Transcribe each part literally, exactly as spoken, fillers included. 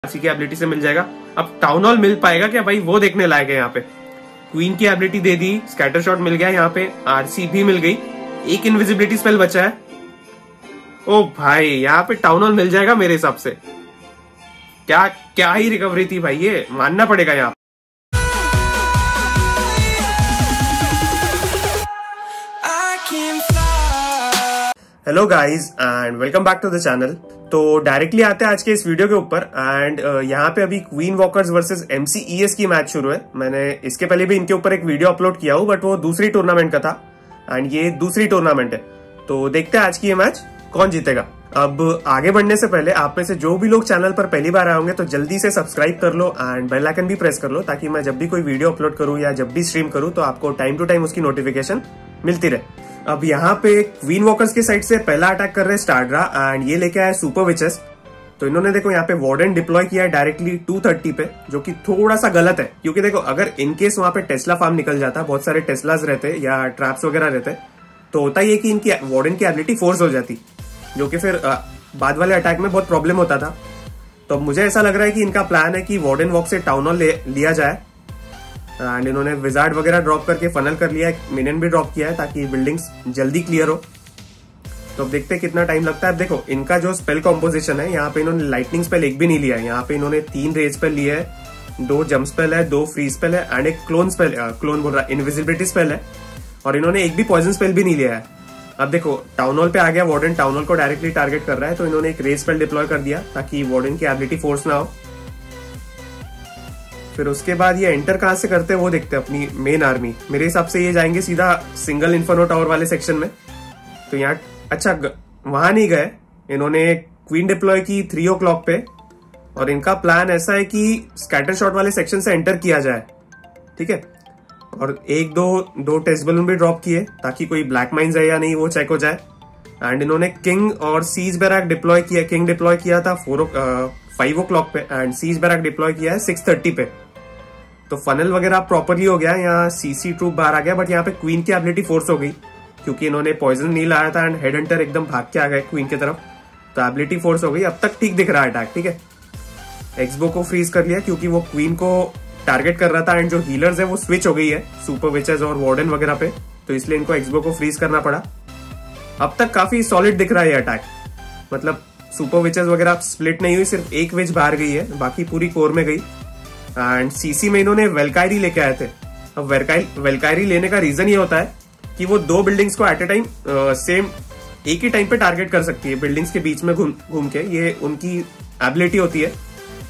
RC की ability से मिल जाएगा। अब टाउन हॉल मिल पाएगा क्या भाई, वो देखने लायक है। यहाँ पे क्वीन की एबिलिटी दे दी, स्कैटर शॉट मिल गया, यहाँ पे आरसी भी मिल गई, एक इनविजिबिलिटी स्पेल बचा है। ओ भाई यहाँ पे टाउन हॉल मिल जाएगा मेरे हिसाब से। क्या क्या ही रिकवरी थी भाई, ये मानना पड़ेगा यहाँ। Hello guys and welcome back to the channel. तो डायरेक्टली आते हैं आज के इस वीडियो के ऊपर। एंड uh, यहाँ पे अभी क्वीन वॉकर्स वर्सेस एमसीईएस की मैच शुरू है। मैंने इसके पहले भी इनके ऊपर एक वीडियो अपलोड किया हूँ, बट वो दूसरी टूर्नामेंट का था एंड ये दूसरी टूर्नामेंट है। तो देखते हैं आज की ये मैच कौन जीतेगा। अब आगे बढ़ने से पहले आप में से जो भी लोग चैनल पर पहली बार आए होंगे तो जल्दी से सब्सक्राइब कर लो एंड बेल आइकन भी प्रेस कर लो, ताकि मैं जब भी कोई वीडियो अपलोड करूँ या जब भी स्ट्रीम करूँ तो आपको टाइम टू टाइम उसकी नोटिफिकेशन मिलती रहे। अब यहाँ पे क्वीन वॉकर्स की साइड से पहला अटैक कर रहे हैं स्टारड्रा एंड ये लेके आया सुपर विचेस। तो इन्होंने देखो यहाँ पे वार्डन डिप्लॉय किया है डायरेक्टली टू थर्टी पे, जो कि थोड़ा सा गलत है, क्योंकि देखो अगर इनकेस वहां पे टेस्ला फार्म निकल जाता, बहुत सारे टेस्लाज रहते या ट्रैप्स वगैरह रहते, तो होता ये कि इनकी वार्डन की एबिलिटी फोर्स हो जाती, जो कि फिर बाद वाले अटैक में बहुत प्रॉब्लम होता था। तो मुझे ऐसा लग रहा है कि इनका प्लान है कि वार्डन वॉक से टाउन हॉल लिया जाए एंड इन्होंने विजार्ड वगैरह ड्रॉप करके फनल कर लिया है, मिनियन भी ड्रॉप किया है ताकि बिल्डिंग्स जल्दी क्लियर हो। तो अब देखते हैं कितना टाइम लगता है। देखो इनका जो स्पेल कॉम्पोजिशन है, यहाँ पे इन्होंने लाइटनिंग स्पेल एक भी नहीं लिया है। यहाँ पे इन्होंने तीन रेज स्पेल लिए है, दो जंप स्पेल है, दो फ्री स्पेल है एंड एक क्लोन स्पेल, क्लोन बोल रहा इनविजिबिलिटी स्पेल है, और इन्होंने एक भी पॉइजन स्पेल भी नहीं लिया है। अब देखो टाउन हॉल पे आ गया वार्डन, टाउन हॉल को डायरेक्टली टारगेट कर रहा है, तो इन्होंने एक रेज स्पेल डिप्लॉय कर दिया ताकि वार्डन की एबिलिटी फोर्स ना हो। फिर उसके बाद ये एंटर कहां से करते हैं वो देखते हैं अपनी मेन आर्मी। मेरे हिसाब से ये जाएंगे सीधा सिंगल इन्फर्नो टावर वाले सेक्शन में। तो यहाँ अच्छा वहां नहीं गए, इन्होंने क्वीन डिप्लॉय की थ्री ओ क्लॉक पे, और इनका प्लान ऐसा है कि स्कैटर शॉट वाले सेक्शन से एंटर किया जाए, ठीक है। और एक दो दो टेस्ट बलून भी ड्रॉप किए ताकि कोई ब्लैक माइन्स है या नहीं वो चेक हो जाए। एंड इन्होंने किंग और सीज बैरक डिप्लॉय किया। किंग डिप्लॉय किया था फोर फाइव ओ क्लॉक पे एंड सीज बैरक डिप्लॉय किया है सिक्स थर्टी पे। तो फनल वगैरह प्रॉपरली हो गया, यहाँ सीसी ट्रूप बाहर आ गया, बट यहाँ पे क्वीन की एबिलिटी फोर्स हो गई क्योंकि इन्होंने पॉइजन नहीं लाया था एंड हेड हंटर एकदम भाग के आ गए क्वीन की तरफ, तो एबिलिटी फोर्स हो गई। अब तक ठीक दिख रहा है अटैक, ठीक है। एक्सबो को फ्रीज कर लिया क्योंकि वो क्वीन को टारगेट कर रहा था एंड जो हीलर्स है वो स्विच हो गई है सुपर विचेस और वार्डन वगैरह पे, तो इसलिए इनको एक्सबो को फ्रीज करना पड़ा। अब तक काफी सॉलिड दिख रहा है ये अटैक, मतलब सुपर विचेस वगैरह स्प्लिट नहीं हुई, सिर्फ एक विच बाहर गई है, बाकी पूरी कोर में गई। एंड सीसी में इन्होंने वेलकायरी लेके आए थे। अब वेलकायरी लेने का रीजन ये होता है कि वो दो बिल्डिंग्स को एट ए टाइम सेम एक ही टाइम पे टारगेट कर सकती है, बिल्डिंग्स के बीच में घूम घूम के, ये उनकी एबिलिटी होती है।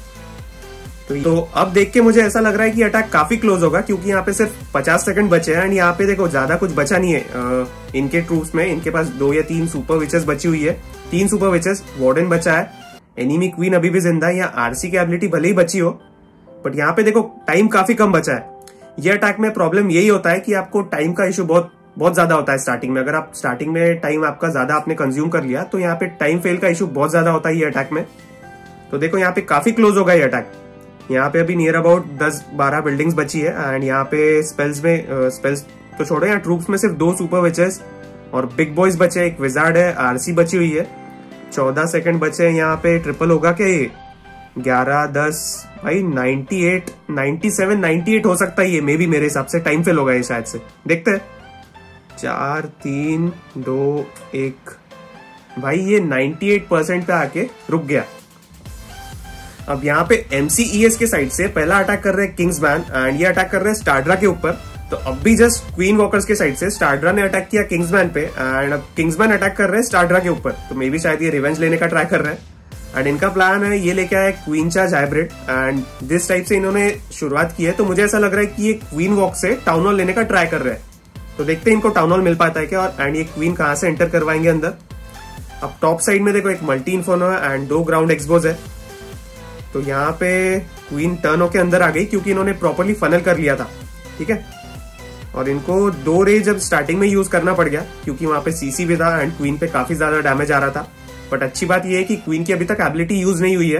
तो, तो अब देख के मुझे ऐसा लग रहा है कि अटैक काफी क्लोज होगा, क्योंकि यहाँ पे सिर्फ पचास सेकंड बचे हैं एंड यहाँ पे देखो ज्यादा कुछ बचा नहीं है आ, इनके ट्रूप्स में। इनके पास दो या तीन सुपर विचेस बची हुई है, तीन सुपर विचेस, वार्डन बचा है, एनिमी क्वीन अभी भी जिंदा है, या आरसी की एबिलिटी भले ही बची हो, बट यहाँ पे देखो टाइम काफी कम बचा है। ये अटैक में प्रॉब्लम यही होता है कि आपको टाइम का इशू बहुत बहुत ज्यादा होता है स्टार्टिंग में। अगर आप स्टार्टिंग में टाइम आपका ज्यादा आपने कंज्यूम कर लिया तो यहाँ पे टाइम फेल का इशू बहुत ज्यादा होता है ये अटैक में। तो देखो यहाँ पे काफी क्लोज होगा ये अटैक। यहाँ पे अभी नियर अबाउट दस बारह बिल्डिंग्स बची है एंड यहाँ पे स्पेल्स में स्पेल्स तो छोड़ो, यहाँ ट्रूप्स में सिर्फ दो सुपर विचेस और बिग बॉयज बचे, एक विजार्ड है, आरसी बची हुई है। चौदह सेकंड बचे हैं, यहाँ पे ट्रिपल होगा क्या ये? ग्यारह दस भाई ninety eight ninety seven ninety eight हो सकता है ये, मे बी मेरे हिसाब से टाइम फेल होगा ये शायद से। देखते हैं, चार तीन दो एक, भाई ये अट्ठानवे परसेंट पे आके रुक गया। अब यहाँ पे एमसीईएस के साइड से पहला अटैक कर रहे हैं किंग्समैन एंड ये अटैक कर रहे हैं स्टारड्रा के ऊपर। तो अब भी जस्ट क्वीन वॉकर्स के साइड से स्टारड्रा ने अटैक किया किंग्समैन पे एंड अब किंग्समैन अटैक कर रहे हैं स्टारड्रा के ऊपर। तो मे बी शायद ये रिवेंज लेने का ट्राई कर रहे हैं एंड इनका प्लान है ये लेके आया क्वीन चार्ज हाइब्रिड एंड जिस टाइप से इन्होंने शुरुआत की है, तो मुझे ऐसा लग रहा है कि ये क्वीन वॉक से टाउन हॉल लेने का ट्राई कर रहे हैं। तो देखते हैं इनको टाउन हॉल मिल पाता है क्या, और एंड ये क्वीन कहां से एंटर करवाएंगे अंदर। अब टॉप साइड में देखो एक मल्टी इन्फर्नो है एंड दो ग्राउंड एक्सपोज है। तो यहाँ पे क्वीन टर्न होके अंदर आ गई क्योंकि इन्होंने प्रॉपरली फनल कर लिया था, ठीक है। और इनको दो रे जब स्टार्टिंग में यूज करना पड़ गया क्योंकि वहां पे सीसी भी था एंड क्वीन पे काफी ज्यादा डैमेज आ रहा था। बट अच्छी बात यह है कि क्वीन की अभी तक एबिलिटी यूज नहीं हुई है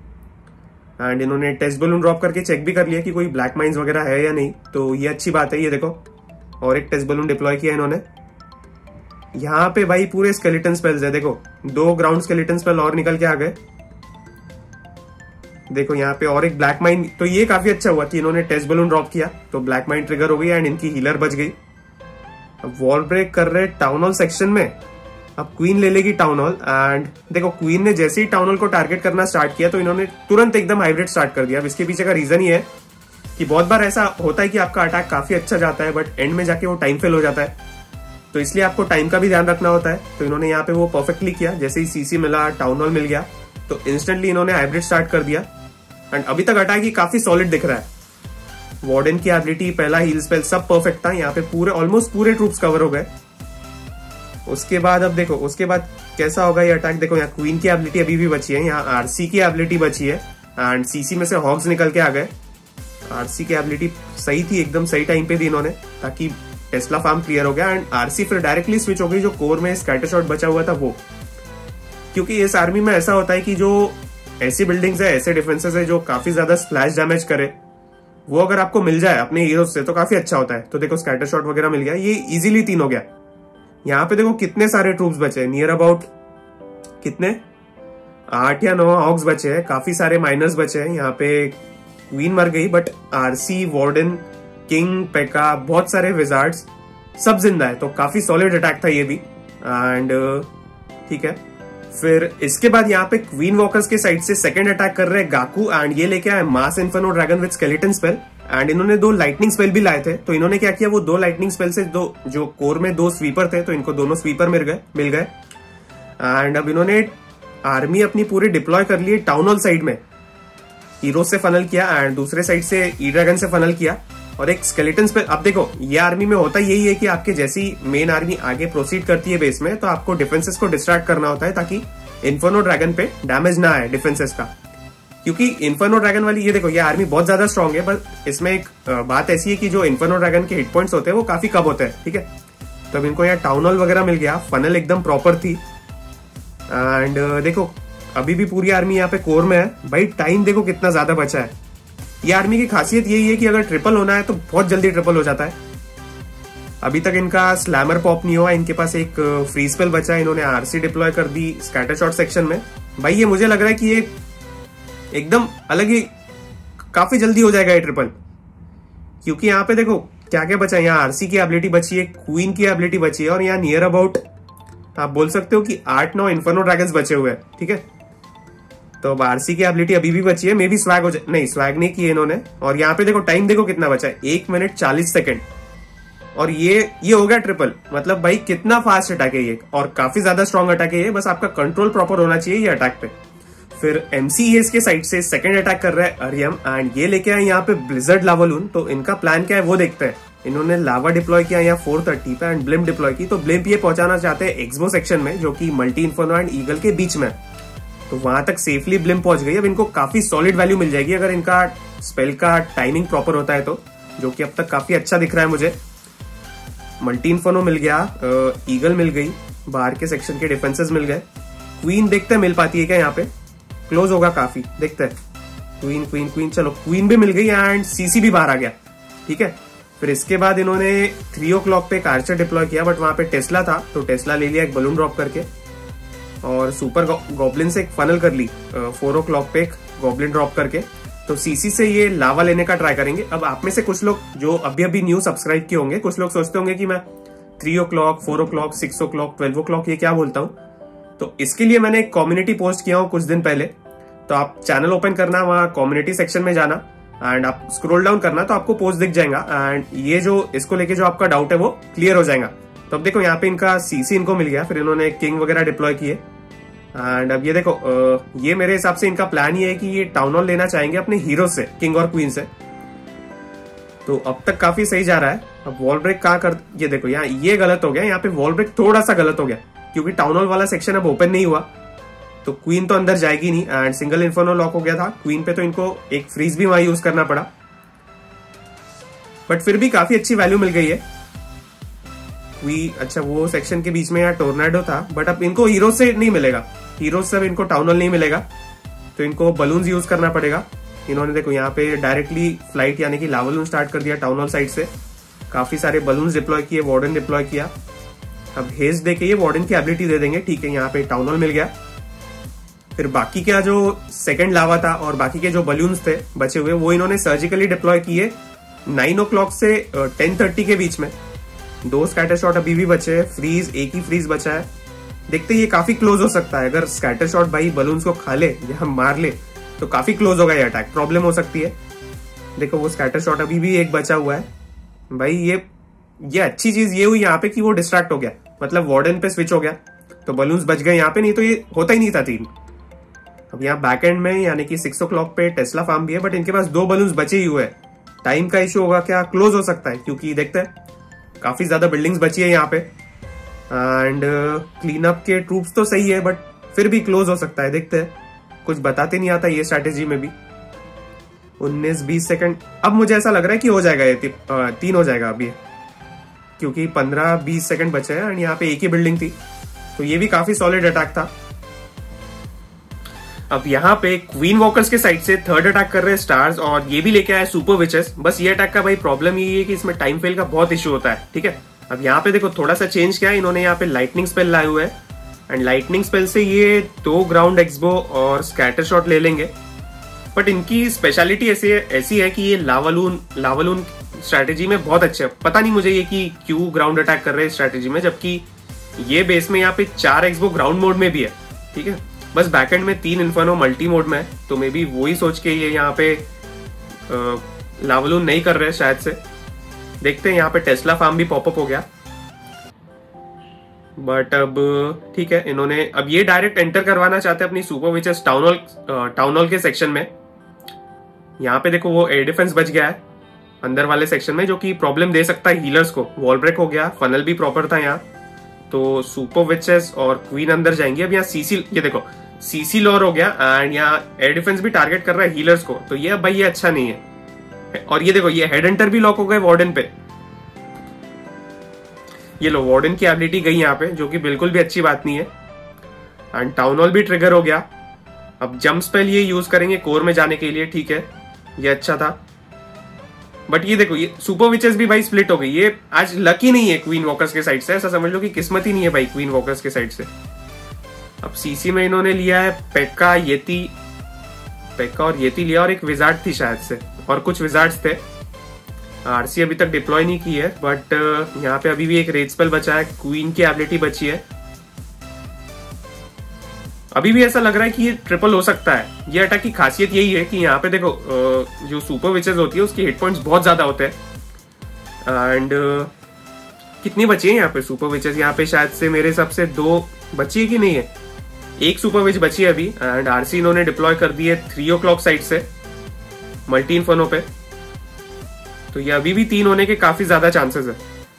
एंड इन्होंने टेस्ट बलून ड्रॉप करके चेक भी कर लिया कि कोई ब्लैक माइन्स वगैरह है या नहीं, तो ये अच्छी बात है। ये देखो और एक टेस्ट बलून डिप्लॉय किया इन्होंने। यहाँ पे भाई पूरे स्केलेटन स्पेल्स है, देखो दो ग्राउंड स्केलेटन स्पेल और निकल के आ गए देखो यहाँ पे और एक ब्लैक माइन, तो ये काफी अच्छा हुआ कि इन्होंने टेस्ट बलून ड्रॉप किया तो ब्लैक माइन ट्रिगर हो गई एंड इनकी हीलर बच गई। अब वॉल ब्रेक कर रहे टाउन हॉल सेक्शन में। अब क्वीन ले लेगी टाउन हॉल एंड देखो क्वीन ने जैसे ही टाउन हॉल को टारगेट करना स्टार्ट किया तो इन्होंने तुरंत एकदम हाइब्रिड स्टार्ट कर दिया। अब इसके पीछे का रीजन ये है कि बहुत बार ऐसा होता है कि आपका अटैक काफी अच्छा जाता है बट एंड में जाके वो टाइम फेल हो जाता है, तो इसलिए आपको टाइम का भी ध्यान रखना होता है। तो इन्होंने यहाँ पे वो परफेक्टली किया, जैसे ही सीसी मिला, टाउन हॉल मिल गया तो इंस्टेंटली इन्होंने हाइब्रिड स्टार्ट कर दिया एंड अभी तक अटैक ही काफी सॉलिड दिख रहा है। वार्डन की एबिलिटी, पहला हील स्पेल सब परफेक्ट था। यहाँ पे पूरे ऑलमोस्ट पूरे ट्रूप्स कवर हो गए। उसके बाद अब देखो उसके बाद कैसा होगा ये अटैक। देखो यहाँ क्वीन की एबिलिटी अभी भी बची है, यहाँ आरसी की एबिलिटी बची है एंड सीसी में से हॉग्स निकल के आ गए। आरसी की एबिलिटी सही थी, एकदम सही टाइम पे दी इन्होंने ताकि टेस्ला फार्म क्लियर हो गया एंड आरसी फिर डायरेक्टली स्विच हो गई जो कोर में स्कैटर शॉट बचा हुआ था वो, क्योंकि इस आर्मी में ऐसा होता है कि जो ऐसी बिल्डिंग्स है, ऐसे डिफेंसेस है जो काफी ज्यादा स्प्लैश डैमेज करे, वो अगर आपको मिल जाए अपने हीरोज से तो काफी अच्छा होता है। तो देखो स्कैटर शॉट वगैरह मिल गया, ये इजीली तीन हो गया। यहाँ पे देखो कितने सारे ट्रूप्स बचे, नियर अबाउट कितने आठ या नौ हॉग्स बचे हैं, काफी सारे माइनर्स बचे हैं। यहाँ पे क्वीन मर गई बट आरसी, वार्डन, किंग, पेका, बहुत सारे विजार्ड्स सब जिंदा है, तो काफी सॉलिड अटैक था ये भी एंड ठीक है। फिर इसके बाद यहाँ पे क्वीन वॉकर्स के साइड से सेकंड अटैक कर रहे हैं गाकू एंड ये लेके आए mass inferno dragon with skeleton spell and इन्होंने दो लाइटनिंग स्पेल भी लाए थे। तो इन्होंने क्या किया, वो दो लाइटनिंग स्पेल से दो जो कोर में दो स्वीपर थे तो इनको दोनों स्वीपर मिल गए मिल गए एंड अब इन्होंने आर्मी अपनी पूरी डिप्लॉय कर ली टाउन हॉल साइड में, हीरो से फनल किया एंड दूसरे साइड से ई ड्रैगन से फनल किया और एक स्केलेटन स्पेल। अब देखो ये आर्मी में होता यही है कि आपके जैसी मेन आर्मी आगे प्रोसीड करती है बेस में तो आपको डिफेंसेस को डिस्ट्रैक्ट करना होता है ताकि इन्फर्नो ड्रैगन पे डैमेज ना आए डिफेंसेस का, क्योंकि इन्फर्नो ड्रैगन वाली ये देखो ये आर्मी बहुत ज्यादा स्ट्रांग है, बट इसमें एक बात ऐसी है कि जो इन्फर्नो ड्रैगन के हिट पॉइंट्स होते हैं वो काफी कम होते हैं, ठीक है। तो अब इनको यहाँ टाउन हॉल वगैरह मिल गया, फनल एकदम प्रॉपर थी एंड देखो अभी भी पूरी आर्मी यहाँ पे कोर में है। भाई टाइम देखो कितना ज्यादा बचा है। ये आर्मी की खासियत यही है कि अगर ट्रिपल होना है तो बहुत जल्दी ट्रिपल हो जाता है। अभी तक इनका स्लैमर पॉप नहीं हुआ, इनके पास एक फ्री स्पेल बचा है, इन्होंने आरसी डिप्लॉय कर दी स्कैटर शॉट सेक्शन में। भाई ये मुझे लग रहा है कि ये एकदम अलग ही काफी जल्दी हो जाएगा ये ट्रिपल, क्योंकि यहाँ पे देखो क्या क्या बचा है। यहाँ आरसी की एबिलिटी बची है, क्वीन की एबिलिटी बची है और यहाँ नियर अबाउट आप बोल सकते हो कि आठ नौ इन्फर्नो ड्रैगन्स बचे हुए हैं, ठीक है। तो अब आरसी की एबिलिटी अभी भी बची है, मे भी स्वैग हो जाए, नहीं स्वैग नहीं किए इन्होंने। और यहाँ पे देखो टाइम देखो कितना बचा है, एक मिनट चालीस सेकंड और ये ये हो गया ट्रिपल। मतलब भाई कितना फास्ट अटैक है ये और काफी ज्यादा स्ट्रॉन्ग अटैक है ये, बस आपका कंट्रोल प्रॉपर होना चाहिए ये अटैक पे। फिर एमसीएस के साइड से सेकंड अटैक कर रहा है अरियम एंड ये लेके आए यहाँ पे ब्लिजर्ड लावालून। तो इनका प्लान क्या है वो देखते हैं। इन्होंने लावा डिप्लॉय किया यहाँ फोर थर्टी पे एंड ब्लिम डिप्लॉय की। तो ब्लिम ये पहुंचाना चाहते हैं एक्सबो सेक्शन में जो कि मल्टी इन्फर्नो एंड ईगल के बीच में, तो वहां तक सेफली ब्लिम पहुंच गई। अब इनको काफी सॉलिड वैल्यू मिल जाएगी अगर इनका स्पेल का टाइमिंग प्रॉपर होता है तो, जो कि अब तक काफी अच्छा दिख रहा है मुझे। मल्टी इन्फर्नो मिल गया, ईगल मिल गई, बाहर के सेक्शन के डिफेंसेस मिल गए। क्वीन देखते हैं मिल पाती है क्या, यहाँ पे क्लोज होगा काफी, देखते हैं। क्वीन क्वीन क्वीन चलो क्वीन भी मिल गई एंड सीसी भी बाहर आ गया, ठीक है। फिर इसके बाद इन्होंने थ्री ओ क्लॉक पे आर्चर डिप्लॉय किया बट वहां पे टेस्ला था तो टेस्ला ले लिया एक बलून ड्रॉप करके और सुपर गॉब्लिन से एक फनल कर ली फोर ओ क्लॉक पे एक गॉब्लिन ड्रॉप करके। तो सीसी से ये लावा लेने का ट्राई करेंगे। अब आप में से कुछ लोग जो अभी अभी न्यू सब्सक्राइब किए होंगे, कुछ लोग सोचते होंगे कि मैं three o'clock, four o'clock, six o'clock, twelve o'clock ये क्या बोलता हूँ। तो इसके लिए मैंने एक कम्युनिटी पोस्ट किया हूँ कुछ दिन पहले, तो आप चैनल ओपन करना, वहां कम्युनिटी सेक्शन में जाना एंड आप स्क्रॉल डाउन करना तो आपको पोस्ट दिख जाएगा एंड ये जो इसको लेके जो आपका डाउट है वो क्लियर हो जाएगा। तो अब देखो यहाँ पे इनका सीसी इनको मिल गया, फिर इन्होंने किंग वगैरह डिप्लॉय किए एंड अब ये देखो ये मेरे हिसाब से इनका प्लान ये है कि ये टाउन हॉल लेना चाहेंगे अपने हीरो से, किंग और क्वीन से। तो अब तक काफी सही जा रहा है। अब वॉल ब्रेक कहाँ कर, ये देखो यहाँ ये गलत हो गया, यहाँ पे वॉल ब्रेक थोड़ा सा गलत हो गया क्योंकि टाउन हॉल वाला सेक्शन अब ओपन नहीं हुआ तो क्वीन तो अंदर जाएगी नहीं एंड सिंगल इन्फर्नो लॉक हो गया था क्वीन पे, तो इनको एक फ्रीज भी वहां यूज करना पड़ा बट फिर भी काफी अच्छी वैल्यू मिल गई है। क्वी अच्छा वो सेक्शन के बीच में यहाँ टोर्नाडो था बट अब इनको हीरो से नहीं मिलेगा, हीरो से अब इनको टाउन हॉल नहीं मिलेगा तो इनको बलून्स यूज करना पड़ेगा। इन्होंने देखो यहाँ पे डायरेक्टली फ्लाइट यानी कि लावा बलून स्टार्ट कर दिया टाउन हॉल साइड से, काफी सारे बलून्स डिप्लॉय किए, वार्डन डिप्लॉय किया। अब हेज देके ये वार्डन की एबिलिटी दे देंगे, ठीक है। यहाँ पे टाउन हॉल मिल गया फिर बाकी का जो सेकंड लावा था और बाकी के जो बलून्स थे बचे हुए वो इन्होंने सर्जिकली डिप्लॉय किए नाइन ओ क्लॉक से टेन थर्टी के बीच में। दो स्कैटर शॉट अभी भी बचे हैं, फ्रीज एक ही फ्रीज बचा है। देखते ये काफी क्लोज हो सकता है, अगर स्कैटर शॉट भाई बलून्स को खा ले या मार ले तो काफी क्लोज होगा ये अटैक, प्रॉब्लम हो सकती है। देखो वो स्कैटर शॉट अभी भी एक बचा हुआ है भाई। ये ये अच्छी चीज ये हुई यहाँ पे कि वो डिस्ट्रैक्ट हो गया, मतलब वार्डन पे स्विच हो गया तो बलून्स बच गए यहाँ पे, नहीं तो ये होता ही नहीं था तीन। अब यहाँ बैक एंड में यानी कि सिक्स ओ क्लॉक पे टेस्ला फार्म भी है, बट इनके पास दो बलून्स बचे ही हुए हैं। टाइम का इशू होगा क्या, क्लोज हो सकता है, क्योंकि देखते हैं काफी ज्यादा बिल्डिंग्स बची है यहाँ पे एंड क्लीन अप के ट्रूप्स तो सही है बट फिर भी क्लोज हो सकता है। देखते हैं, कुछ बताते नहीं आता ये स्ट्रैटेजी में भी। उन्नीस बीस सेकंड, अब मुझे ऐसा लग रहा है कि हो जाएगा ये ती, आ, तीन हो जाएगा अभी, क्योंकि पंद्रह बीस सेकंड बचे हैं एंड यहाँ पे एक ही बिल्डिंग थी तो ये भी काफी सॉलिड अटैक था। अब यहाँ पे क्वीन वॉकर्स के साइड से थर्ड अटैक कर रहे हैं स्टार्स और ये भी लेके आए सुपर विचेस। बस ये अटैक का भाई प्रॉब्लम ये है कि इसमें टाइम फेल का बहुत इश्यू होता है, ठीक है। अब यहाँ पे देखो थोड़ा सा चेंज किया है इन्होंने, यहाँ पे लाइटनिंग स्पेल लाए हुए हैं एंड लाइटनिंग स्पेल से ये दो ग्राउंड एक्सबो और स्कैटर शॉट ले लेंगे। बट इनकी स्पेशलिटी ऐसी है ऐसी है कि ये लावालून लावालून स्ट्रैटेजी में बहुत अच्छे है। पता नहीं मुझे ये कि क्यों ग्राउंड अटैक कर रहे हैं स्ट्रैटेजी में, जबकि ये बेस में यहाँ पे चार एक्सबो ग्राउंड मोड में भी है, ठीक है। बस बैकएंड में तीन इन्फर्नो मल्टी मोड में है तो मे बी वही सोच के ये यहाँ पे लावालून नहीं कर रहे शायद से। देखते हैं, यहाँ पे टेस्ला फार्म भी पॉपअप हो गया बट अब ठीक है, इन्होंने अब ये डायरेक्ट एंटर करवाना चाहते हैं अपनी super witches town hall town hall के सेक्शन में। यहाँ पे देखो वो एयर डिफेंस बच गया है अंदर वाले सेक्शन में, जो कि प्रॉब्लम दे सकता है हीलर्स को। वॉल ब्रेक हो गया, फनल भी प्रॉपर था यहाँ, तो सुपर विचेस और क्वीन अंदर जाएंगे। अब यहाँ सीसी, ये देखो सीसी लॉर हो गया एंड यहाँ एयर डिफेंस भी टारगेट कर रहा है हीलर्स को, तो ये भाई ये अच्छा नहीं है। और ये देखो ये हेड एंटर भी लॉक हो गए वार्डन पे। ये लो वार्डन की एबिलिटी गई यहाँ पे, जो कि बिल्कुल भी अच्छी बात नहीं है। एंड टाउन हॉल भी ट्रिगर हो गया। अब जंप स्पेल ये यूज करेंगे कोर में जाने के लिए, ठीक है, ये अच्छा था। बट ये देखो ये सुपर विचेस भी भाई स्प्लिट हो गई। ये आज लकी नहीं है क्वीन वॉकर्स के साइड से, ऐसा समझ लो कि किस्मत ही नहीं है भाई क्वीन वॉकर्स के साइड से। अब सीसी में इन्होंने लिया है पेक्का, येती, पेक्का और येती लिया और एक विजार्ड थी शायद से, और कुछ विजार्ड्स थे। आरसी अभी तक डिप्लॉय नहीं की है बट यहाँ पे अभी भी एक रेड स्पेल बचा है, क्वीन की एबिलिटी बची है। अभी भी ऐसा लग रहा है कि ये ट्रिपल हो सकता है। ये अटैक की खासियत यही है कि यहाँ पे देखो जो सुपर विचेस होती है उसके हिट पॉइंट्स बहुत ज्यादा होते हैं। एंड कितनी बची है यहाँ पे सुपर विचेस, यहाँ पे शायद से मेरे हिसाब से दो बची है कि नहीं है, एक सुपर विच बची है अभी। एंड आरसी इन्होंने डिप्लॉय कर दी है थ्री ओ क्लॉक साइड से मल्टी इन्फर्नो पे, तो ये अभी भी तीन होने के काफी ज्यादा चांसेस है।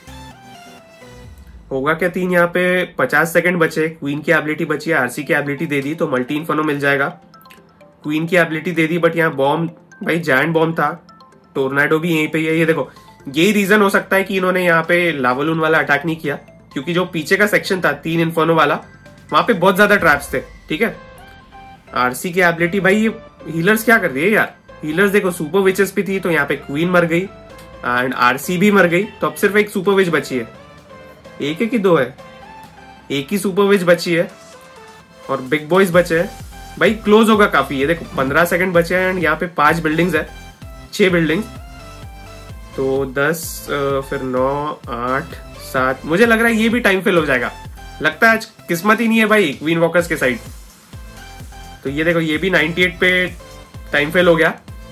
होगा क्या तीन, यहाँ पे पचास सेकंड बचे, क्वीन की एबिलिटी बची है, आरसी की एबिलिटी दे दी तो मल्टी इन्फर्नो मिल जाएगा। क्वीन की एबिलिटी दे दी बट यहाँ बॉम्ब भाई जायंट बॉम्ब था, टोर्नाडो भी यहीं पे है। ये देखो यही रीजन हो सकता है कि इन्होंने यहाँ पे लावालून वाला अटैक नहीं किया, क्योंकि जो पीछे का सेक्शन था तीन इन्फर्नो वाला वहां पे बहुत ज्यादा ट्रैप्स थे, ठीक है। आरसी की एबिलिटी भाई ये हीलर्स क्या कर रही है यार, हीलर्स देखो सुपर विचेस भी थी तो यहाँ पे क्वीन मर गई एंड आरसी भी मर गई, तो अब सिर्फ एक सुपर विच बची है। एक है कि दो है, एक ही सुपर विच बची है और बिग बॉयज बचे हैं भाई। क्लोज होगा काफी, ये देखो पंद्रह सेकंड बचे हैं एंड यहाँ पे पांच बिल्डिंग्स है, छह बिल्डिंग, तो दस फिर नौ आठ सात, मुझे लग रहा है ये भी टाइम फेल हो जाएगा। लगता है आज किस्मत ही नहीं है भाई क्वीन वॉकर्स के साइड। तो ये देखो ये भी अट्ठानवे पे टाइम फेल हो गया।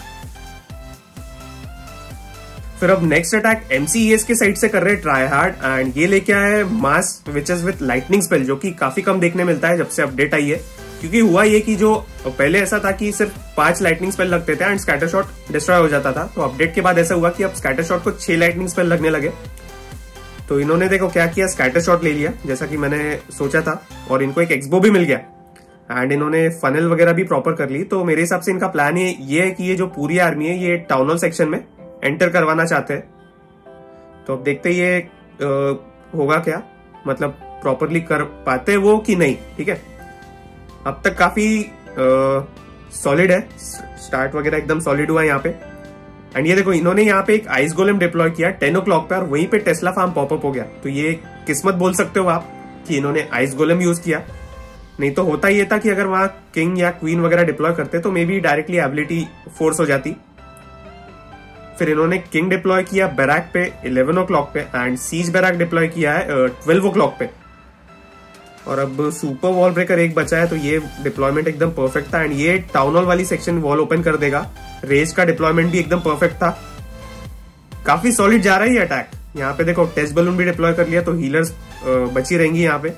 फिर अब नेक्स्ट अटैक एमसीईएस के साइड से कर रहे ट्राई हार्ड एंड ये लेके आए mass witches with lightning spell, जो कि काफी कम देखने मिलता है जब से अपडेट आई है। क्योंकि हुआ ये कि जो पहले ऐसा था कि सिर्फ पांच लाइटनिंग स्पेल लगते थे एंड स्कैटर शॉट डिस्ट्रॉय हो जाता था, तो अपडेट के बाद ऐसा हुआ कि अब स्कैटर शॉट को छह लाइटनिंग स्पेल लगने लगे। तो इन्होंने देखो क्या किया, स्कैटर शॉट ले लिया जैसा कि मैंने सोचा था, और इनको एक एक्सबो भी मिल गया एंड इन्होंने फनल वगैरह भी प्रॉपर कर ली। तो मेरे हिसाब से इनका प्लान ये है कि ये जो पूरी आर्मी है ये टाउन हॉल सेक्शन में एंटर करवाना चाहते हैं। तो अब देखते ये आ, होगा क्या, मतलब प्रॉपरली कर पाते वो कि नहीं, ठीक है। अब तक काफी सॉलिड है, स्टार्ट वगैरह एकदम सॉलिड हुआ है यहाँ पे। एंड ये देखो इन्होंने यहाँ पे एक आइस गोलेम डिप्लॉय किया टेन ओ क्लॉक पे और वहीं पे टेस्ला फार्म पॉपअप हो गया। तो ये किस्मत बोल सकते हो आप कि इन्होंने आइस गोलेम यूज किया। नहीं तो होता ये था कि अगर वहां किंग या क्वीन वगैरह डिप्लॉय करते तो maybe directly ability force हो जाती। फिर इन्होंने किंग डिप्लॉय किया बैरक पे इलेवन ओ क्लॉक पे एंड सीज बैरक डिप्लॉय किया है ट्वेल्व ओ क्लॉक पे। और अब सुपर वॉल ब्रेकर एक बचा है, तो ये डिप्लॉयमेंट एकदम परफेक्ट था एंड ये टाउन हॉल वाली सेक्शन वॉल ओपन कर देगा। रेज का डिप्लॉयमेंट भी एकदम परफेक्ट था, काफी सॉलिड जा रहा है ये अटैक। यहाँ पे देखो टेस्ट बलून भी डिप्लॉय कर लिया तो हीलर्स बची रहेंगी यहाँ पे।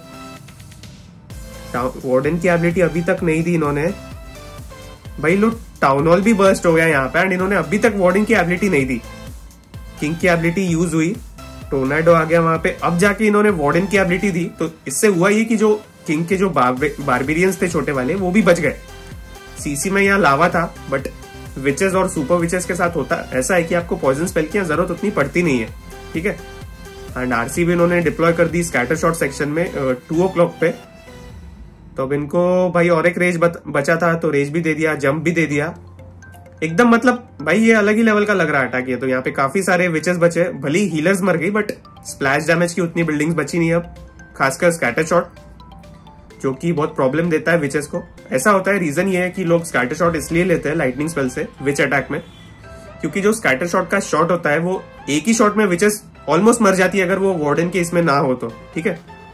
वार्डन की एबिलिटी अभी तक नहीं दी इन्होंने भाई। लो टाउन हॉल भी बर्स्ट हो गया यहाँ पे एंड इन्होंने अभी तक वार्डन की एबिलिटी नहीं दी। किंग की एबिलिटी यूज हुई, टोर्नेडो आ गया वहां पे, अब जाके इन्होंने वार्डन की एबिलिटी दी। तो इससे हुआ ये कि जो किंग के जो बारबेरियंस थे छोटे वाले वो भी बच गए। सीसी में यहाँ लावा था बट विचेस और सुपर विचेस के साथ होता ऐसा है कि आपको पॉइजन स्पेल की जरूरत उतनी पड़ती नहीं है, ठीक है। एंड आरसी भी इन्होंने डिप्लॉय कर दी स्कैटर शॉट सेक्शन में टू ओ क्लॉक पे। तो अब इनको भाई और एक रेज बचा था तो रेज भी दे दिया, जंप भी दे दिया एकदम। मतलब भाई ये अलग ही लेवल का लग रहा है अटैक ये। तो यहाँ पे काफी सारे विचेस बचे, भली हीलर्स मर गई बट स्प्लैश डैमेज की उतनी बिल्डिंग्स बची नहीं अब, खासकर स्कैटर शॉट जो कि बहुत प्रॉब्लम देता है विचेस को। ऐसा होता है, रीजन ये है कि लोग स्कैटर शॉट इसलिए लेते हैं लाइटनिंग स्पेल से विच अटैक में, क्योंकि जो स्कैटर शॉट का शॉट होता है वो एक ही शॉट में विचेस ऑलमोस्ट मर जाती है अगर वो वार्डन के इसमें ना हो तो, ठीक है।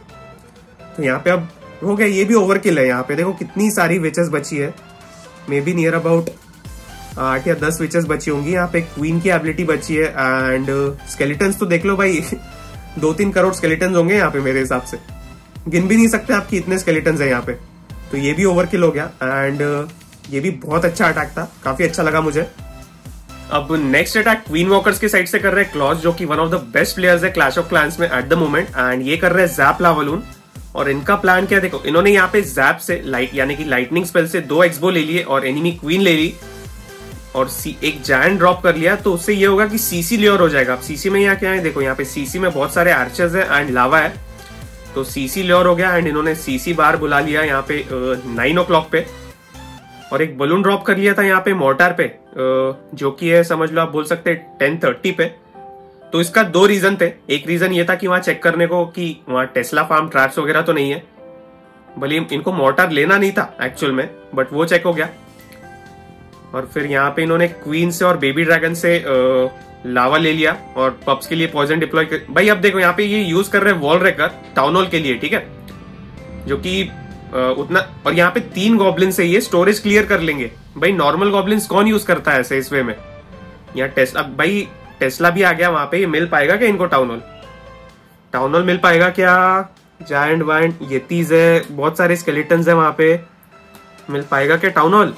तो यहाँ पे अब हो गया, ये भी ओवरकिल है। यहाँ पे देखो कितनी सारी विचेस बची है, मे बी नियर अबाउट आठ या दस विचेस बची होंगी। यहाँ पे क्वीन की एबिलिटी बची है एंड स्केलेटन्स तो देख लो भाई दो तीन करोड़ स्केलेटन्स होंगे यहाँ पे मेरे हिसाब से, गिन भी नहीं सकते आपकी इतने स्केलेटन्स है यहाँ पे। तो ये भी ओवरकिल हो गया एंड ये भी बहुत अच्छा अटैक था, काफी अच्छा लगा मुझे। अब नेक्स्ट अटैक क्वीन वॉकर्स के साइड से कर रहे हैं क्लॉज, जो कि one of the best players है क्लैश ऑफ क्लैंस में एट द मोमेंट। एंड ये कर रहे हैं जैप लावलून। और इनका प्लान क्या देखो, इन्होंने यहाँ पे जैप से लाइट यानी कि लाइटनिंग स्पेल से दो एक्सबो ले लिए और एनिमी क्वीन ले ली और सी एक जायंट ड्रॉप कर लिया। तो उससे ये होगा कि सीसी लेयर हो जाएगा। अब सीसी में यहाँ क्या है देखो, यहाँ पे सीसी में बहुत सारे आर्चर्स है एंड लावा है, तो सीसी लेयर हो गया। एंड इन्होंने सीसी बार बुला लिया यहाँ पे नाइन ओ क्लॉक पे और एक बलून ड्रॉप कर लिया था यहाँ पे मोर्टार पे, जो कि है समझ लो आप बोल सकते टेन थर्टी पे। तो इसका दो रीजन थे, एक रीजन ये था कि वहां चेक करने को कि वहां टेस्ला फार्म ट्रैप्स वगैरह तो नहीं है, भले इनको मोर्टार लेना नहीं था एक्चुअल में बट वो चेक हो गया। और फिर यहाँ पे इन्होंने क्वीन से और बेबी ड्रैगन से आ, लावा ले लिया और पब्स के लिए पॉइजन डिप्लॉय कर। भाई अब देखो यहाँ पे ये यूज कर रहे हैं वॉल रेकर टाउन हॉल के लिए, ठीक है, जो कि उतना। और यहाँ पे तीन गॉब्लिन से ये स्टोरेज क्लियर कर लेंगे। भाई नॉर्मल गॉब्लिन्स कौन यूज करता है ऐसे इस वे में। यहाँ टेस्ला, भाई टेस्ला भी आ गया वहां पे, ये मिल पाएगा क्या इनको टाउन हॉल? टाउन हॉल मिल पाएगा क्या? जायंट वायंट येतीज है, बहुत सारे स्केलेटन्स है वहां पे, मिल पाएगा क्या टाउन हॉल?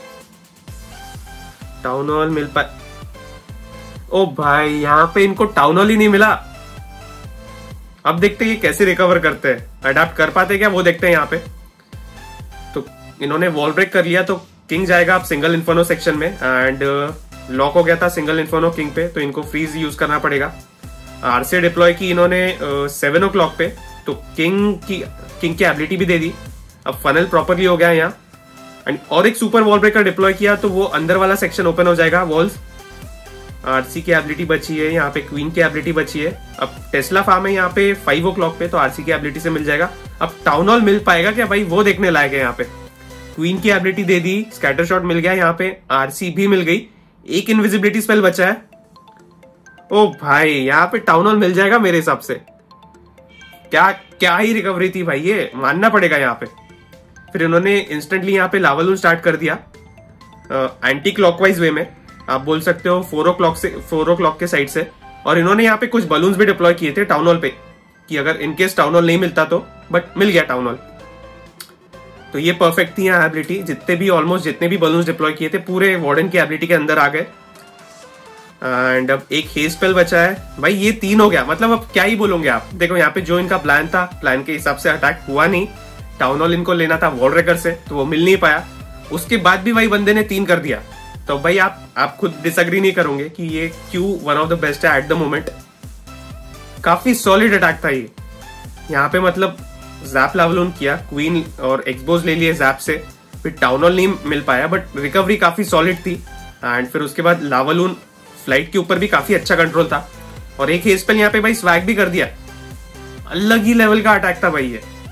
टाउन हॉल मिल पाए? ओ भाई यहाँ पे इनको टाउन हॉल ही नहीं मिला। अब देखते हैं ये कैसे रिकवर करते हैं, अडेप्ट कर पाते क्या वो देखते हैं यहाँ पे। तो इन्होंने वॉल ब्रेक कर लिया तो किंग जाएगा अब सिंगल इन्फर्नो सेक्शन में एंड लॉक हो गया था सिंगल इन्फर्नो किंग पे, तो इनको फ्रीज यूज करना पड़ेगा। आरसी डिप्लॉय की इन्होंने सेवन ओ क्लॉक पे, तो किंग की किंग की एबिलिटी भी दे दी। अब फनल प्रॉपरली हो गया यहाँ एंड और एक सुपर वॉल ब्रेकर डिप्लॉय किया तो वो अंदर वाला सेक्शन ओपन हो जाएगा वॉल्स। आरसी की एबिलिटी बची है यहाँ पे, क्वीन की एबिलिटी बची है। अब टेस्ला फार्म है यहाँ पे फाइव ओ क्लॉक पे, तो आरसी की एबिलिटी से मिल जाएगा। अब टाउन हॉल मिल पाएगा क्या भाई, वो देखने लायक है। यहाँ पे क्वीन की एबिलिटी दे दी, स्कैटर शॉट मिल गया, यहाँ पे आरसी भी मिल गई, एक इनविजिबिलिटी स्पेल बचा है। ओ भाई यहाँ पे टाउन हॉल मिल जाएगा मेरे हिसाब से। क्या क्या ही रिकवरी थी भाई, ये मानना पड़ेगा यहाँ पे। फिर इन्होंने इंस्टेंटली यहाँ पे लावलून स्टार्ट कर दिया एंटी क्लॉकवाइज वे में, आप बोल सकते हो फोर ओ क्लॉक से फोर ओ क्लॉक के साइड से। और इन्होंने यहाँ पे कुछ बलून्स भी डिप्लॉय किए थे टाउन हॉल पे कि अगर इनकेस टाउन हॉल नहीं मिलता तो, बट मिल गया टाउन हॉल। तो ये परफेक्ट थी यहाँ एबिलिटी, जितने भी ऑलमोस्ट जितने भी बलून्स डिप्लॉय किए थे पूरे वार्डन की एबिलिटी के अंदर आ गए। एंड अब एक हेज स्पेल बचा है भाई, ये तीन हो गया। मतलब अब क्या ही बोलोगे आप। देखो यहाँ पे जो इनका प्लान था, प्लान के हिसाब से अटैक हुआ नहीं। टाउन हॉल इनको लेना था वॉल रेकर से, तो वो मिल नहीं पाया। उसके बाद भी भाई बंदे ने तीन कर दिया। तो भाई आप आप खुद डिसएग्री नहीं करोगे कि ये क्यों वन ऑफ द बेस्ट है एट द मोमेंट। काफी सॉलिड अटैक था ये। यहाँ पे मतलब जैप लावलून किया, क्वीन और एक्सपोज ले लिए जैप से, फिर टाउन हॉल नहीं मिल पाया बट रिकवरी काफी सॉलिड थी। एंड फिर उसके बाद लावलून फ्लाइट के ऊपर भी काफी अच्छा कंट्रोल था और एक हेज स्पेल यहाँ पे भाई स्वैग भी कर दिया। अलग ही लेवल का अटैक था भाई ये।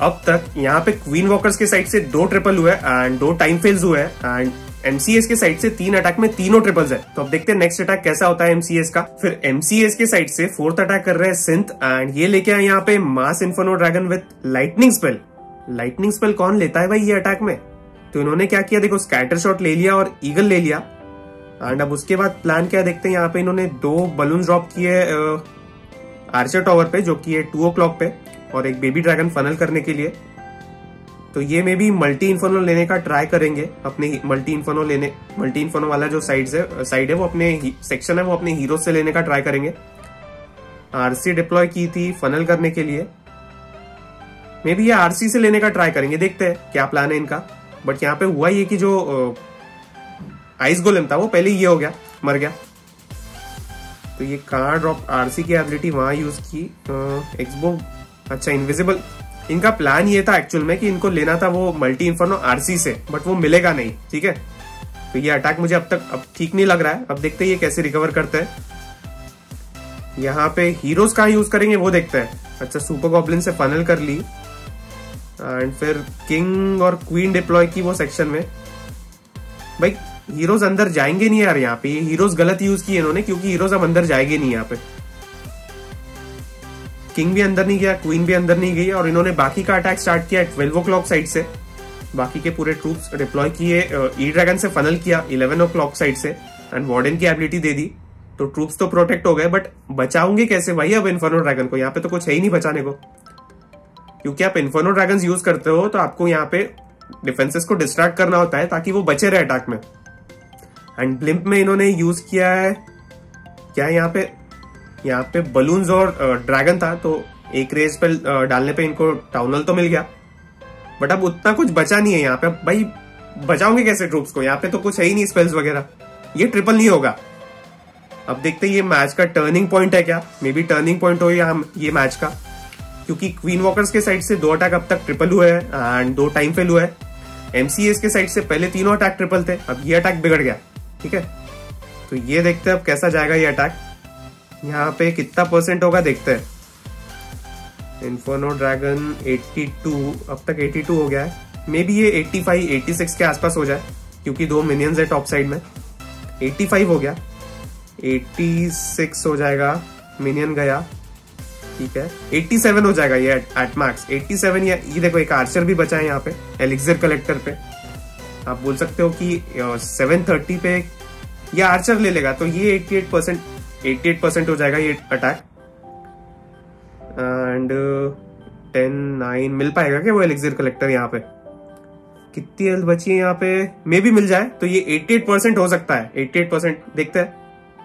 अब तक यहाँ पे क्वीन वॉकर्स के साइड से दो ट्रिपल हुए एंड दो टाइम फेल्स हुए एंड एमसीएस के साइड से तीन अटैक में तीनों ट्रिपल्स है। तो अब देखते हैं नेक्स्ट अटैक कैसा होता है एमसीएस का। फिर एमसीएस के साइड से फोर्थ अटैक कर रहे हैं सिंथ एंड ये लेके आए यहाँ पे mass inferno dragon with lightning spell. Lightning spell कौन लेता है भाई ये अटैक में? तो इन्होंने क्या किया, देखो स्कैटर शॉट ले लिया और ईगल ले लिया एंड अब उसके बाद प्लान क्या देखते हैं। यहाँ पे इन्होंने दो बलून ड्रॉप किए आर्चर टावर पे जो कि है टू ओ क्लॉक पे और एक बेबी ड्रैगन फनल करने के लिए। तो ये में भी मल्टी इन्फर्नो लेने का ट्राई करेंगे, अपने मल्टी इन्फर्नो लेने मल्टी इन्फर्नो वाला जो साइड है साइड है वो अपने सेक्शन है वो अपने हीरो से लेने का ट्राई करेंगे। आरसी डिप्लॉय की थी फनल करने के लिए, मे भी ये आरसी से लेने का ट्राई करेंगे, देखते हैं क्या प्लान है इनका। बट यहाँ पे हुआ ये कि जो आइस गोलेम था वो पहले ये हो गया, मर गया। तो ये कहाँ ड्रॉप आरसी की एबिलिटी वहां यूज की एक्सबो, अच्छा इनविजिबल। इनका प्लान ये था एक्चुअल में कि इनको लेना था वो मल्टी इन्फर्नो आरसी से, बट वो मिलेगा नहीं, ठीक है। तो ये अटैक मुझे अब तक अब ठीक नहीं लग रहा है। अब देखते हैं ये कैसे रिकवर करते हैं। यहाँ पे हीरोज कहाँ यूज करेंगे वो देखते हैं। अच्छा सुपर गॉब्लिन से फनल कर ली एंड फिर किंग और क्वीन डिप्लॉय की वो सेक्शन में। भाई हीरोज अंदर जाएंगे नहीं यार, यहाँ पे ये हीरोज गलत यूज किए इन्होंने क्योंकि हीरोज अब अंदर जाएंगे नहीं। यहाँ पे किंग भी अंदर नहीं गया, क्वीन भी अंदर नहीं गई और इन्होंने बाकी का अटैक स्टार्ट किया ट्वेल्व ओ क्लॉक साइड से। बाकी के पूरे ट्रूप्स डिप्लॉय किए, ई ड्रैगन से फनल किया इलेवन ओ क्लॉक साइड से एंड वार्डन की एबिलिटी दे दी। तो ट्रूप्स तो प्रोटेक्ट हो गए, बट बचाओगे कैसे भाई अब इन्फर्नो ड्रैगन को? यहाँ पे तो कुछ है ही नहीं बचाने को, क्योंकि आप इन्फर्नो ड्रैगन यूज करते हो तो आपको यहाँ पे डिफेंसेस को डिस्ट्रैक्ट करना होता है ताकि वो बचे रहे अटैक में। एंड ब्लिम्प में इन्होंने यूज किया है क्या, यहाँ पे यहाँ पे बलून्स और ड्रैगन था तो एक रेज पे डालने पे इनको टाउनल तो मिल गया, बट अब उतना कुछ बचा नहीं है यहाँ पे। भाई बचाओगे कैसे ट्रूप्स को? यहाँ पे तो कुछ है ही नहीं स्पेल्स वगैरह, ये ट्रिपल नहीं होगा। अब देखते हैं ये मैच का टर्निंग पॉइंट है क्या, मे बी टर्निंग पॉइंट हो यहाँ ये मैच का, क्योंकि क्वीन वॉकर्स के साइड से दो अटैक अब तक ट्रिपल हुए हैं एंड दो टाइम फेल हुए हैं। एमसीएस के साइड से पहले तीनों अटैक ट्रिपल थे, अब ये अटैक बिगड़ गया, ठीक है। तो ये देखते हैं अब कैसा जाएगा ये अटैक, यहाँ पे कितना परसेंट होगा देखते हैं। इन्फर्नो ड्रैगन बयासी, अब तक बयासी हो गया है, मे बी ये पचासी छियासी के आसपास हो जाए क्योंकि दो मिनियंस है टॉप साइड में। पचासी हो गया, छियासी हो जाएगा, मिनियन गया, ठीक है। सत्तासी हो जाएगा ये एट मैक्स सत्तासी। या ये देखो एक आर्चर भी बचा है यहाँ पे एलिक्सिर कलेक्टर पे, आप बोल सकते हो कि सात सौ तीस पे ये आर्चर ले लेगा तो ये अट्ठासी परसेंट अट्ठासी परसेंट हो जाएगा ये अटैक। एंड टेन नाइन मिल पाएगा क्या वो एलिक्सिर कलेक्टर? यहाँ पे कितनी हेल्थ बची है यहाँ पे, मे भी मिल जाए तो ये अट्ठासी परसेंट हो सकता है। अट्ठासी परसेंट देखते हैं,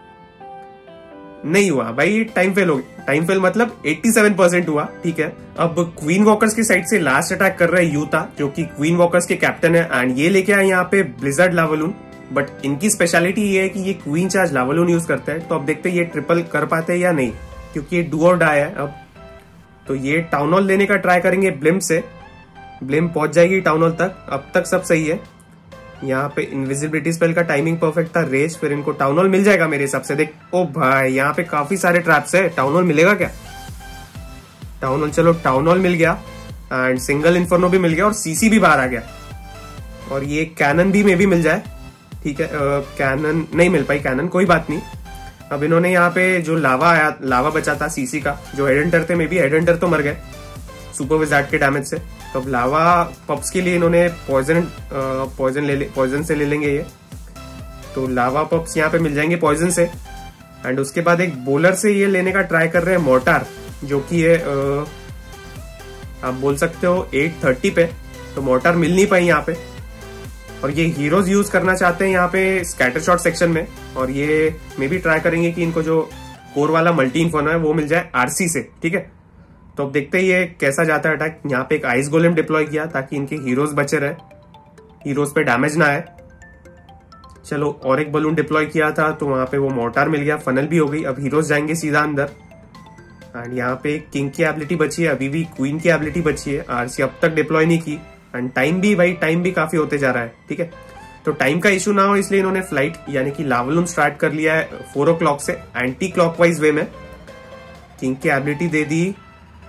नहीं हुआ भाई, टाइम फेल हो गया। टाइम फेल मतलब सत्तासी परसेंट हुआ, ठीक है। अब क्वीन वॉकर्स की साइड से लास्ट अटैक कर रहे हैं यूता जो कि क्वीन वॉकर्स के कैप्टन है एंड ये लेके आए यहाँ पे ब्लिजर्ड लावलून। बट इनकी स्पेशलिटी ये है कि ये क्वीन चार्ज लावलून यूज करते हैं। तो अब देखते हैं ये ट्रिपल कर पाते हैं या नहीं, क्योंकि ये डू और डाई है। अब तो ये टाउन हॉल लेने का ट्राई करेंगे ब्लिम्प से, ब्लिम्प पहुंच जाएगी टाउन हॉल तक, अब तक सब सही है। यहाँ पे इनविजिबिलिटी स्पेल का टाइमिंग परफेक्ट था, रेज, फिर इनको टाउन हॉल मिल जाएगा मेरे हिसाब से। देख ओ भाई यहाँ पे काफी सारे ट्रैप्स है, टाउन हॉल मिलेगा क्या? टाउन हॉल, चलो टाउन हॉल मिल गया एंड सिंगल इन्फर्नो भी मिल गया और सीसी भी बाहर आ गया और ये कैनन भी मे भी मिल जाए, ठीक है। कैनन नहीं मिल पाई, कैनन कोई बात नहीं। अब इन्होंने यहाँ पे जो लावा आया, लावा बचा था सीसी का, जो हेडहंटर थे, मे बी हेडहंटर तो मर गए सुपर विजार्ड के डैमेज से। तो अब लावा पप्स के लिए इन्होंने पॉइजन पॉइजन ले ले पॉइजन से ले लेंगे ये, तो लावा पप्स यहाँ पे मिल जाएंगे पॉइजन से। एंड उसके बाद एक बोलर से ये लेने का ट्राई कर रहे हैं मोर्टार, जो कि है आप बोल सकते हो आठ सौ तीस पे। तो मोर्टार मिल नहीं पाई यहाँ पे और ये हीरोज यूज करना चाहते हैं यहाँ पे स्कैटर शॉट सेक्शन में, और ये मे भी ट्राई करेंगे कि इनको जो कोर वाला मल्टी इन्फर्नो है वो मिल जाए आरसी से, ठीक है। तो अब देखते ही ये कैसा जाता है अटैक। यहाँ पे एक आइस गोलेम डिप्लॉय किया ताकि इनके हीरोज बचे रहे, हीरोज पे डैमेज ना आए। चलो और एक बलून डिप्लॉय किया था तो वहां पे वो मोर्टार मिल गया, फनल भी हो गई। अब हीरोज जाएंगे सीधा अंदर एंड यहाँ पे किंग की एबिलिटी बची है, अभी भी क्वीन की एबिलिटी बची है, आरसी अब तक डिप्लॉय नहीं की। एंड टाइम भी भाई टाइम भी काफी होते जा रहा है, ठीक है। तो टाइम का इशू ना हो इसलिए इन्होंने फ्लाइट यानी कि लावलून स्टार्ट कर लिया है फोर ओ क्लॉक से एंटी क्लॉकवाइज वे में। किंग की एबिलिटी दे दी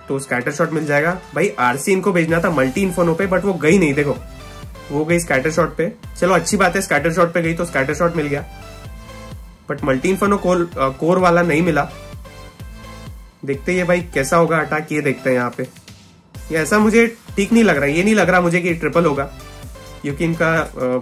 तो स्कैटर शॉट मिल जाएगा। भाई आरसी इनको भेजना था मल्टी इन्फोनो पे, बट वो गई नहीं, देखो वो गई स्कैटर शॉट पे। चलो अच्छी बात है, स्कैटर शॉट पे गई तो स्कैटर शॉट मिल गया, but multi inferno core, core वाला नहीं मिला। देखते ये भाई कैसा होगा अटैक, ये देखते हैं यहाँ पे। ये ऐसा मुझे ठीक नहीं लग रहा, ये नहीं लग रहा मुझे कि ट्रिपल होगा, क्योंकि इनका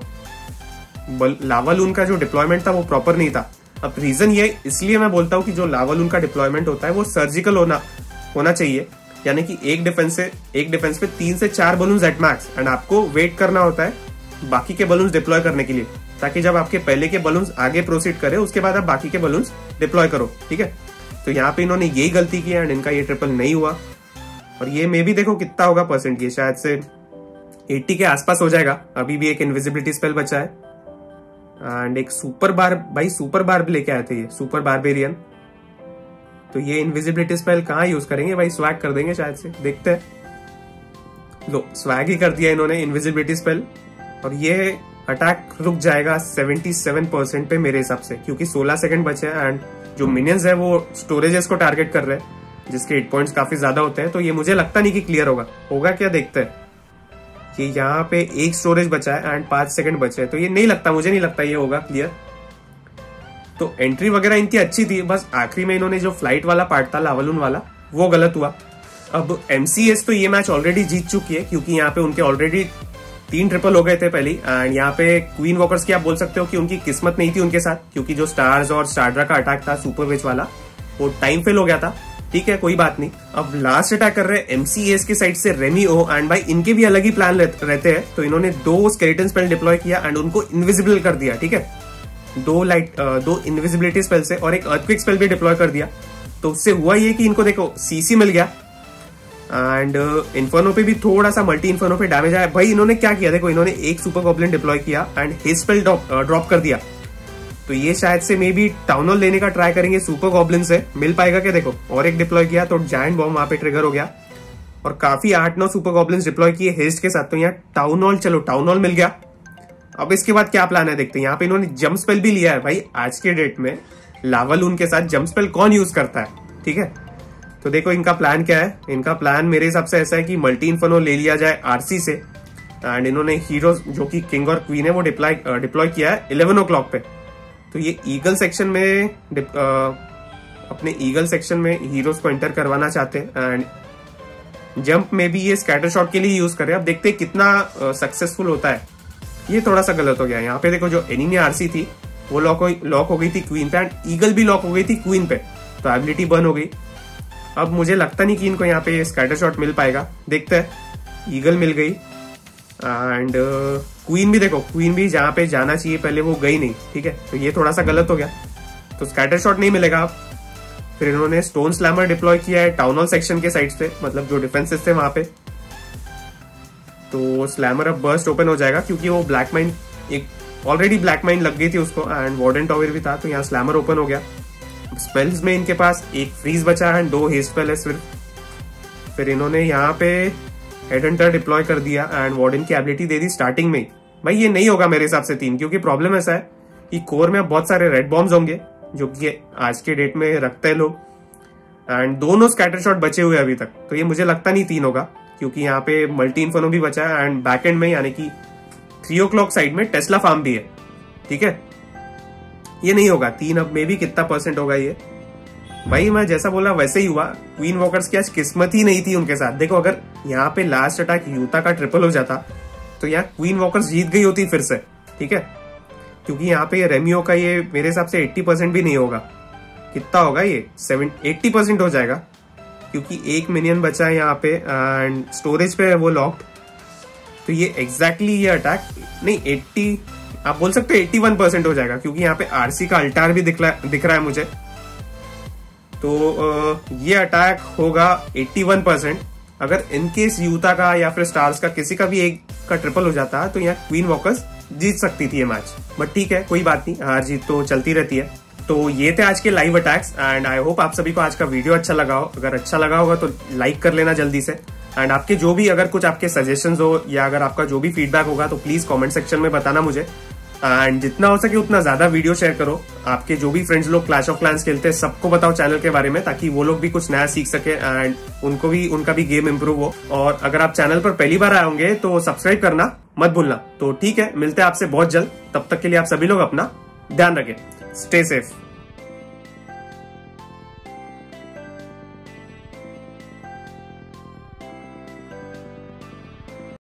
लावा लून का जो डिप्लॉयमेंट था वो प्रॉपर नहीं था। अब रीजन ये इसलिए मैं बोलता हूँ कि जो लावा लून का डिप्लॉयमेंट होता है वो सर्जिकल होना होना चाहिए, यानी कि एक डिफेंस से एक डिफेंस पे तीन से चार बलून्स एट मैक्स, एंड आपको वेट करना होता है बाकी के बलून्स डिप्लॉय करने के लिए, ताकि जब आपके पहले के बलून्स आगे प्रोसीड करे उसके बाद आप बाकी के बलून्स डिप्लॉय करो, ठीक है। तो यहाँ पे इन्होंने यही गलती की एंड इनका ये ट्रिपल नहीं हुआ। और ये मे भी देखो कितना होगा परसेंट, ये शायद से अस्सी के आसपास हो जाएगा। अभी भी एक इनविजिबिलिटी स्पेल बचा है एंड एक सुपर बार, भाई सुपर बार लेके आए थे ये, सुपर बारबेरियन। तो ये इनविजिबिलिटी स्पेल कहाँ यूज करेंगे भाई, स्वैग कर देंगे शायद से, देखते हैं। लो स्वैग ही कर दिया इन्होंने इनविजिबिलिटी स्पेल, और ये अटैक रुक जाएगा सतहत्तर परसेंट पे मेरे हिसाब से, क्योंकि सोलह सेकंड बचे हैं एंड जो मिनियंस है वो स्टोरेजेस को टारगेट कर रहे हैं, जिसके हिट पॉइंट्स काफी ज्यादा होते हैं। तो ये मुझे लगता नहीं कि क्लियर होगा होगा क्या, देखते हैं। कि यहाँ पे एक स्टोरेज बचा है एंड पांच सेकंड बचे हैं, तो ये नहीं लगता, मुझे नहीं लगता ये होगा क्लियर। तो एंट्री वगैरह इनकी अच्छी थी, बस आखिरी में इन्होंने जो फ्लाइट वाला पार्ट था लावालून वाला वो गलत हुआ। अब एमसीएस तो ये मैच ऑलरेडी जीत चुकी है, क्योंकि यहाँ पे उनके ऑलरेडी तीन ट्रिपल हो गए थे पहले, एंड यहाँ पे क्वीन वॉकर्स की आप बोल सकते हो कि उनकी किस्मत नहीं थी उनके साथ, क्योंकि जो स्टार्स और स्टार्ड्रा का अटैक था सुपर विच वाला वो टाइम फेल हो गया था। ठीक है कोई बात नहीं। अब लास्ट अटैक कर रहे हैं एमसीएस की साइड से रेमी ओ, एंड भाई इनके भी अलग ही प्लान रहते हैं। तो इन्होंने दो स्केलेटन स्पेल डिप्लॉय किया एंड उनको इनविजिबल कर दिया, ठीक है, दो लाइट दो इनविजिबिलिटी स्पेल से, और एक अर्थक्विक स्पेल भी डिप्लॉय कर दिया। तो उससे हुआ ये कि इनको देखो सीसी मिल गया एंड इन्फर्नो पे भी थोड़ा सा मल्टी इन्फर्नो पे डैमेज आया। भाई इन्होंने क्या किया, देखो इन्होंने एक सुपर गॉब्लिन डिप्लॉय किया एंड हिज स्पेल ड्रॉप कर दिया। तो ये शायद से मे बी टाउन हॉल लेने का ट्राई करेंगे सुपर गॉब्लिन से, मिल पाएगा क्या, देखो और एक डिप्लॉय किया तो जायंट बॉम्ब वहां पे ट्रिगर हो गया, और काफी आठ नौ सुपर गॉब्लिन डिप्लॉय किए हेस्ट के साथ। तो यहाँ टाउन हॉल, चलो टाउन हॉल मिल गया। अब इसके बाद क्या प्लान है देखते हैं। यहाँ पे इन्होंने जंप स्पेल भी लिया है। भाई आज के डेट में लावालून के साथ जंप स्पेल कौन यूज करता है, ठीक है। तो देखो इनका प्लान क्या है। इनका प्लान मेरे हिसाब से ऐसा है कि मल्टी इन्फर्नो ले लिया जाए आरसी से, एंड इन्होंने हीरो जो कि किंग और क्वीन है वो डिप्लॉय डिप्लॉय किया है इलेवन ओ क्लॉक पे। तो ये ईगल सेक्शन में आ, अपने ईगल सेक्शन में हीरोज को एंटर करवाना चाहते हैं, एंड जंप में भी ये स्कैटर शॉट के लिए यूज करे। अब देखते हैं कितना सक्सेसफुल होता है। ये थोड़ा सा गलत हो गया। यहाँ पे देखो जो एनिमी आरसी थी वो लॉक हो लॉक हो गई थी क्वीन पे, एंड ईगल भी लॉक हो गई थी क्वीन पे, तो एबिलिटी बर्न हो गई। अब मुझे लगता नहीं कि इनको यहाँ पे स्कैटर शॉट मिल पाएगा, देखते हैं। ईगल मिल गई एंड क्वीन भी, देखो क्वीन भी जहाँ पे जाना चाहिए पहले वो गई नहीं, ठीक है। तो ये थोड़ा सा गलत हो गया, तो स्कैटर शॉट नहीं मिलेगा। अब फिर इन्होंने स्टोन स्लैमर डिप्लॉय किया है टाउन हॉल सेक्शन के साइड से, मतलब जो डिफेंसेस थे वहां पे। तो स्लैमर अब बर्स्ट ओपन हो जाएगा, क्योंकि वो ब्लैक माइन एक ऑलरेडी ब्लैक माइन लग गई थी उसको, एंड वार्डन टॉवर भी था, तो यहाँ स्लैमर ओपन हो गया। स्पेल्स में इनके पास एक फ्रीज बचा है एंड दो हेस्ट स्पेल है सिर्फ। फिर इन्होंने यहाँ पे हेड हंटर डिप्लॉय कर दिया एंड वार्डन की एबिलिटी दे दी स्टार्टिंग में ही। भाई ये नहीं होगा मेरे हिसाब से तीन, क्योंकि प्रॉब्लम ऐसा है कि कोर में अब बहुत सारे रेड बॉम्ब्स होंगे जो कि आज के डेट में रखते हैं लोग, एंड दोनों स्कैटर शॉट बचे हुए अभी तक। तो ये मुझे लगता नहीं तीन होगा, क्योंकि यहाँ पे मल्टी इन्फर्नो भी बचा है एंड बैक एंड में यानी कि थ्री ओ क्लॉक साइड में टेस्ला फार्म भी है, ठीक है। ये नहीं होगा तीन। अब मे भी कितना परसेंट होगा ये। भाई मैं जैसा बोला वैसे ही हुआ। क्वीन वॉकर्स की आज किस्मत ही नहीं थी उनके साथ। देखो अगर यहाँ पे लास्ट अटैक यूता का ट्रिपल हो जाता तो यहाँ क्वीन वॉकर्स जीत गई होती फिर से, ठीक है, क्योंकि यहाँ पे रेमियो का ये मेरे हिसाब से अस्सी परसेंट भी नहीं होगा। कितना होगा ये, सेवन अस्सी परसेंट हो जाएगा, क्योंकि एक मिनियन बचा है यहाँ पे एंड स्टोरेज पे है वो लॉक्ड। तो ये एग्जैक्टली ये अटैक नहीं अस्सी, आप बोल सकते हैं इक्यासी परसेंट हो जाएगा, क्योंकि यहाँ पे आरसी का अल्टार भी दिख रहा दिख रहा है मुझे। तो ये अटैक होगा इक्यासी परसेंट। अगर इनकेस यूता का या फिर स्टार्स का किसी का भी एक का ट्रिपल हो जाता है तो यहाँ क्वीन वॉकर्स जीत सकती थी ये मैच, बट ठीक है कोई बात नहीं, हार जीत तो चलती रहती है। तो ये थे आज के live attacks and I hope आप सभी को आज का वीडियो अच्छा लगा हो। अगर अच्छा लगा होगा तो लाइक कर लेना जल्दी से, एंड आपके जो भी अगर कुछ आपके सजेशंस हो या अगर आपका जो भी फीडबैक होगा तो प्लीज कमेंट सेक्शन में बताना मुझे। एंड जितना हो सके उतना ज्यादा वीडियो शेयर करो। आपके जो भी फ्रेंड्स लोग क्लैश ऑफ क्लैंस खेलते हैं सबको बताओ चैनल के बारे में, ताकि वो लोग भी कुछ नया सीख सके एंड उनको भी उनका भी गेम इंप्रूव हो। और अगर आप चैनल पर पहली बार आए होंगे तो सब्सक्राइब करना मत भूलना। तो ठीक है, मिलते हैं आपसे बहुत जल्द। तब तक के लिए आप सभी लोग अपना ध्यान रखें। Stay safe.